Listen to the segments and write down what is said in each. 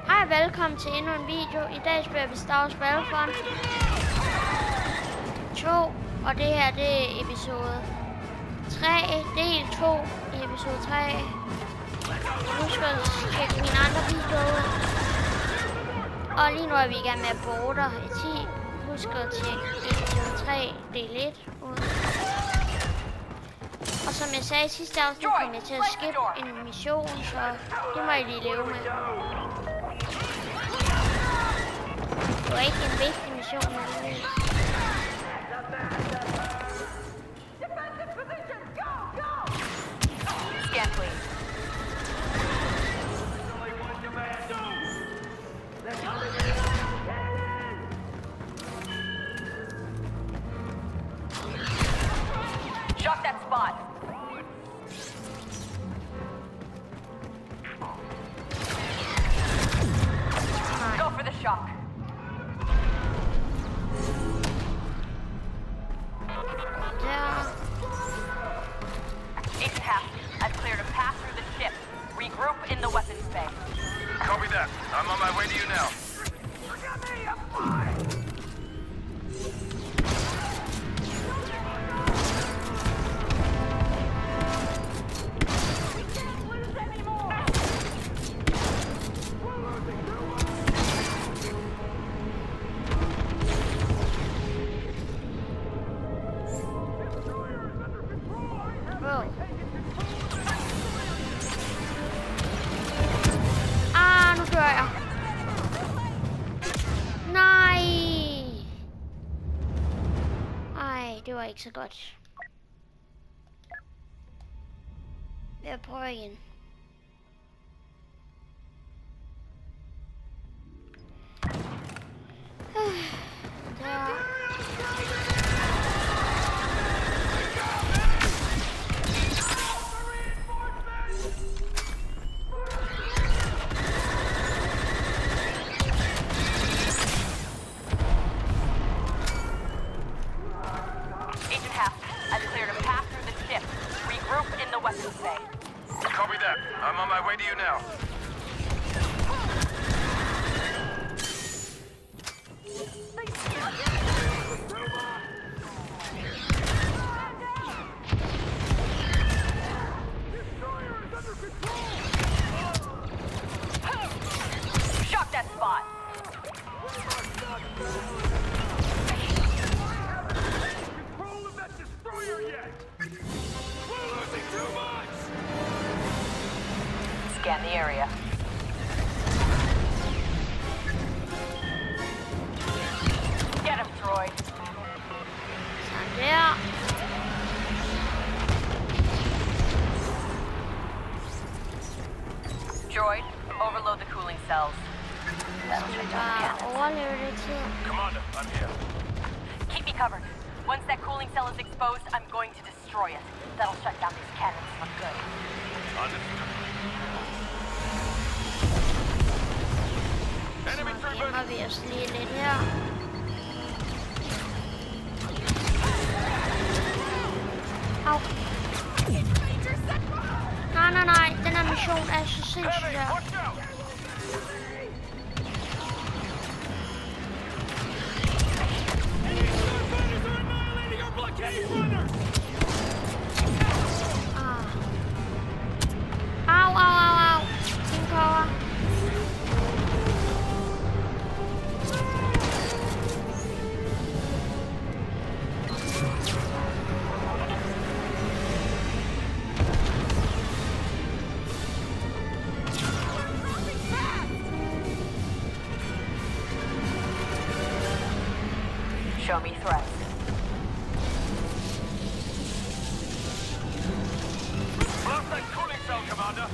Hej og velkommen til endnu en video. I dag spiller vi Star Wars Battlefront 2, og det her det er episode 3, del 2 i episode 3. Husk at tjekke mine andre videoer ud. Og lige nu er vi i gang med at border i 10. Husk at tjekke episode 3, del 1 ud. Og som jeg sagde i sidste afsnit, kom jeg til at skippe en mission, så det må I lige leve med. Det var ikke en vigtig mission, men Scan, please. Shock that spot. Go for the shock. Agent Half, I've cleared a path through the ship. Regroup in the weapons bay. Copy that. I'm on my way to you now. nu dør jeg. Nej. Ej, det var ikke så godt. Jeg prøver igen. Der. Copy that. I'm on my way to you now. Shock that spot. Control of that destroyer yet? We're losing too much! Scan the area. Get him, droid. Sådan der. Droid, overload the cooling cells. That'll shut down the cannons. Overleve det tid. Commander, I'm here. Keep me covered. Once that cooling cell is exposed, I'm going to destroy it. That'll shut down these cannons for good. Understood. Enemy Så troopers! gemmer vi os lige lidt her. Au. Nej. Den her mission er så sindssygt der. Watch out! Au. Team cover. Show me threats. Blast that cooling cell, Commander!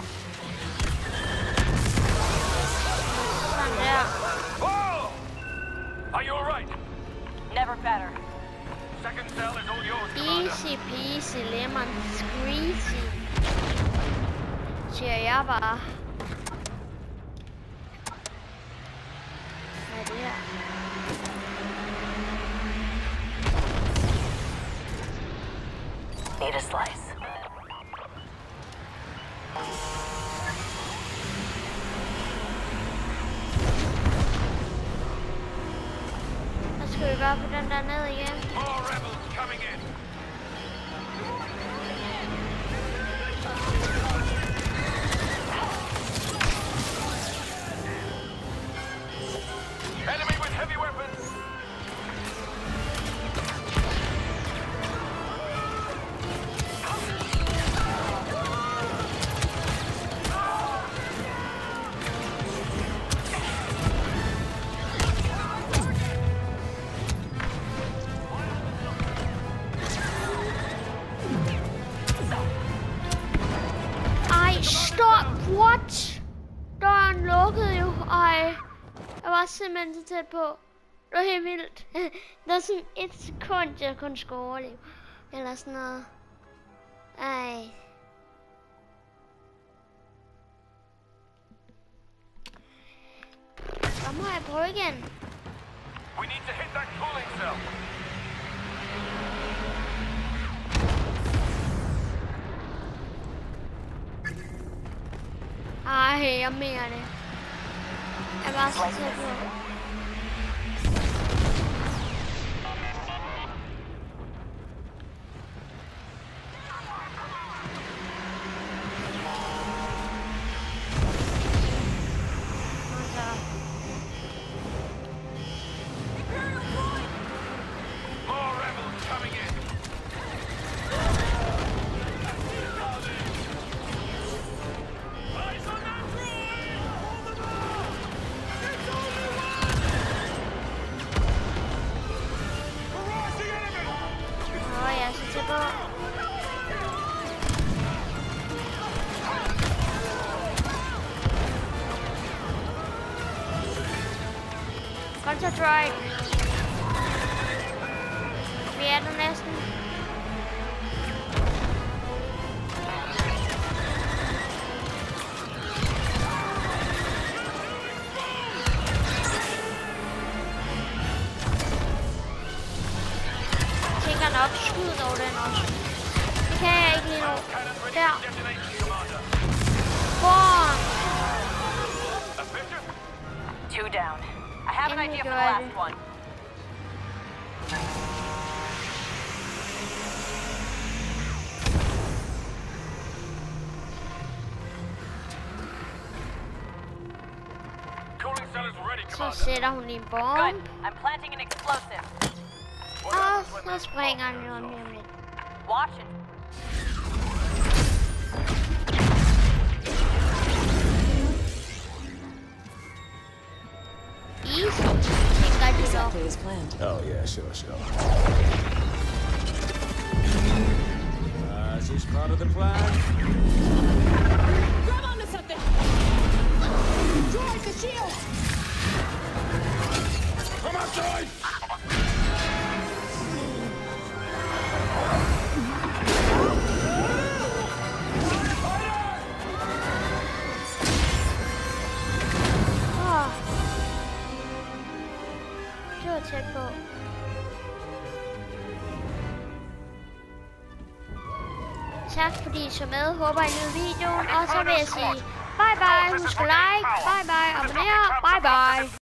Sådan der. Whoa! Are you alright? Never better. Second cell is all yours, Commander. Easy peasy lemon squeezy. Siger jeg bare. Hvad er det her? Need a slice. køre på den der ned igen. More rebels coming in. Enemy with heavy weapons. Ej, stop! What? Døren lukkede jo. Ej. Jeg var simpelthen så tæt på. Det var helt vildt. Der var sådan et sekund, jeg kun skulle overleve. Eller sådan noget. Ej. Så må jeg prøve igen. We need to hit that cooling cell. Ej, jeg mener det. Jeg var så tæt på. More rebels coming in. Eyes on that droid! Hold them off! It's only one! Harassing enemy! Åh, jeg er så tæt på. Counter Strike. Vi er der næsten. Jeg tænker nok skud over den også. Det kan jeg ikke lige nu. Der. Detonation, Commander. Bom! Efficient? 2 down. I have an Endelig idea for the gjorde jeg last det. one. Cooling cell is ready, Så Commander. sætter hun lige en Good. bombe. I'm planting an explosive. Og så springer han jo lige om lidt. Watch it. Easy, tænker de så. Exactly as planned. Oh, yeah, sure. Is this part of the plan? Grab onto something! Droid, the shield! Come on, droid! Åh. Det var tæt på. Tak fordi I så med. Håber I nød videoen. Og så vil jeg sige bye bye. Husk at like. Bye bye. Abonner. Bye bye.